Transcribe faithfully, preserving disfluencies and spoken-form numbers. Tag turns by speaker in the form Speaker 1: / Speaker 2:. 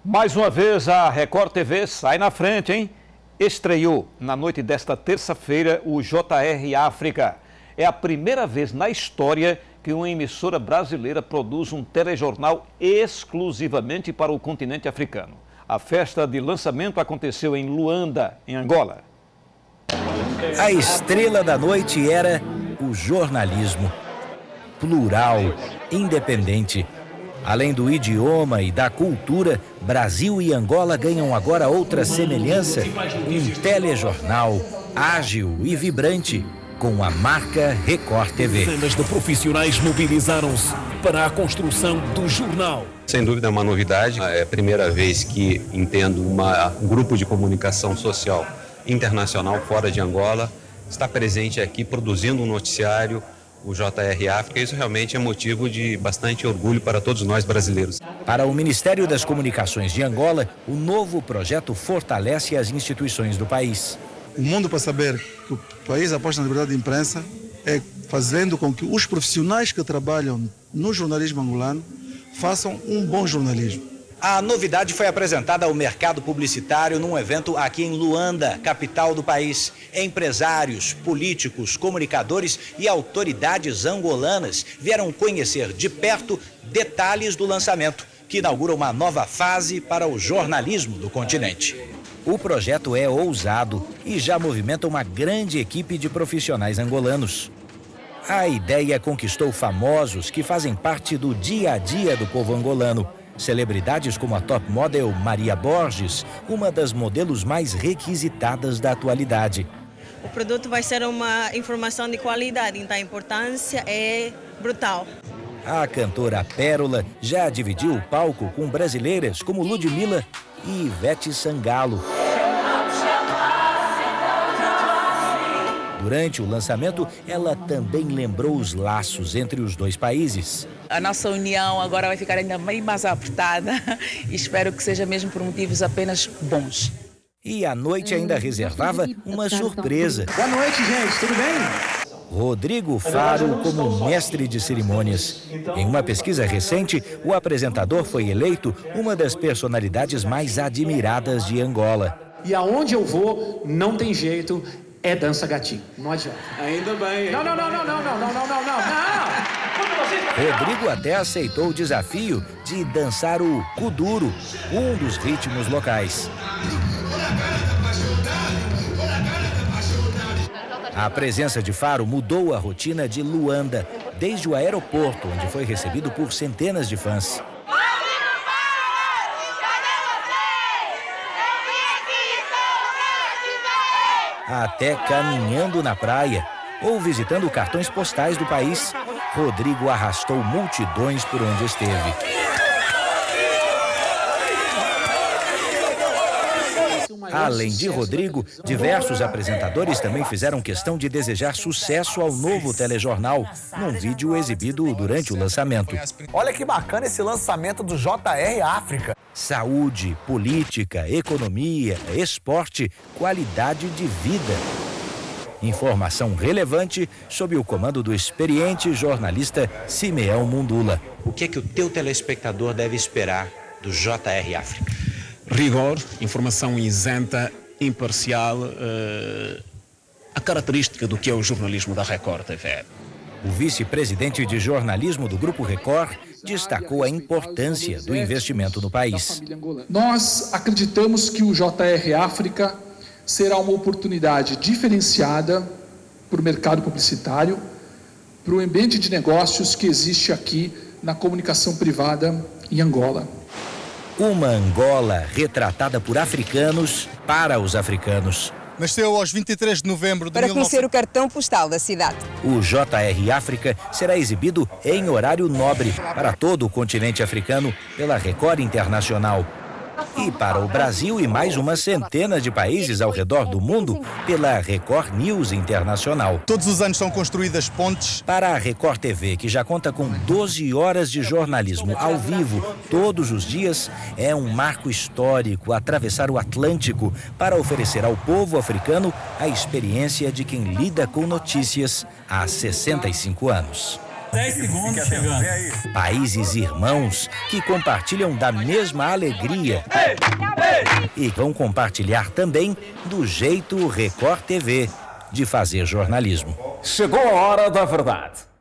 Speaker 1: Mais uma vez a Record T V sai na frente, hein? Estreou na noite desta terça-feira o J R África. É a primeira vez na história que uma emissora brasileira produz um telejornal exclusivamente para o continente africano. A festa de lançamento aconteceu em Luanda, em Angola.
Speaker 2: A estrela da noite era o jornalismo. Plural, independente. Além do idioma e da cultura, Brasil e Angola ganham agora outra semelhança. Um telejornal ágil e vibrante, com a marca Record T V.
Speaker 3: Dezenas de profissionais mobilizaram-se para a construção do jornal.
Speaker 4: Sem dúvida é uma novidade. É a primeira vez que entendo uma, um grupo de comunicação social internacional fora de Angola está presente aqui produzindo um noticiário, o J R África. Isso realmente é motivo de bastante orgulho para todos nós brasileiros.
Speaker 2: Para o Ministério das Comunicações de Angola, o novo projeto fortalece as instituições do país.
Speaker 5: O mundo para saber que o país aposta na liberdade de imprensa é fazendo com que os profissionais que trabalham no jornalismo angolano façam um bom jornalismo.
Speaker 2: A novidade foi apresentada ao mercado publicitário num evento aqui em Luanda, capital do país. Empresários, políticos, comunicadores e autoridades angolanas vieram conhecer de perto detalhes do lançamento, que inaugura uma nova fase para o jornalismo do continente. O projeto é ousado e já movimenta uma grande equipe de profissionais angolanos. A ideia conquistou famosos que fazem parte do dia a dia do povo angolano. Celebridades como a top model Maria Borges, uma das modelos mais requisitadas da atualidade.
Speaker 6: O produto vai ser uma informação de qualidade, então a importância é brutal.
Speaker 2: A cantora Pérola já dividiu o palco com brasileiras como Ludmilla e Ivete Sangalo. Durante o lançamento, ela também lembrou os laços entre os dois países.
Speaker 7: A nossa união agora vai ficar ainda bem mais apertada e espero que seja mesmo por motivos apenas bons.
Speaker 2: E a noite ainda reservava uma surpresa.
Speaker 8: Boa noite, gente, tudo bem?
Speaker 2: Rodrigo Faro como mestre de cerimônias. Em uma pesquisa recente, o apresentador foi eleito uma das personalidades mais admiradas de Angola.
Speaker 8: E aonde eu vou, não tem jeito, é dança gatinho. Não adianta.
Speaker 9: Ainda bem.
Speaker 8: Não, não, não, não, não, não, não, não, não, não.
Speaker 2: Rodrigo até aceitou o desafio de dançar o kuduro, um dos ritmos locais. A presença de Faro mudou a rotina de Luanda, desde o aeroporto, onde foi recebido por centenas de fãs. Até caminhando na praia ou visitando cartões postais do país, Rodrigo arrastou multidões por onde esteve. Além de Rodrigo, diversos apresentadores também fizeram questão de desejar sucesso ao novo telejornal, num vídeo exibido durante o lançamento.
Speaker 10: Olha que bacana esse lançamento do J R África.
Speaker 2: Saúde, política, economia, esporte, qualidade de vida. Informação relevante sob o comando do experiente jornalista Simeão Mundula.
Speaker 11: O que é que o teu telespectador deve esperar do J R África?
Speaker 3: Rigor, informação isenta, imparcial, uh, a característica do que é o jornalismo da Record T V.
Speaker 2: O vice-presidente de jornalismo do Grupo Record destacou a importância do investimento no país.
Speaker 12: Nós acreditamos que o J R África será uma oportunidade diferenciada para o mercado publicitário, para o ambiente de negócios que existe aqui na comunicação privada em Angola.
Speaker 2: Uma Angola retratada por africanos para os africanos.
Speaker 13: Nasceu aos vinte e três de novembro de
Speaker 14: Para conhecer o cartão postal da cidade.
Speaker 2: O J R África será exibido em horário nobre para todo o continente africano pela Record Internacional. E para o Brasil e mais uma centena de países ao redor do mundo pela Record News Internacional.
Speaker 13: Todos os anos são construídas pontes.
Speaker 2: Para a Record T V, que já conta com doze horas de jornalismo ao vivo todos os dias, é um marco histórico atravessar o Atlântico para oferecer ao povo africano a experiência de quem lida com notícias há sessenta e cinco anos.
Speaker 9: dez segundos chegando.
Speaker 15: Países irmãos que compartilham da mesma alegria e vão compartilhar também do jeito Record T V de fazer jornalismo.
Speaker 16: Chegou a hora da verdade.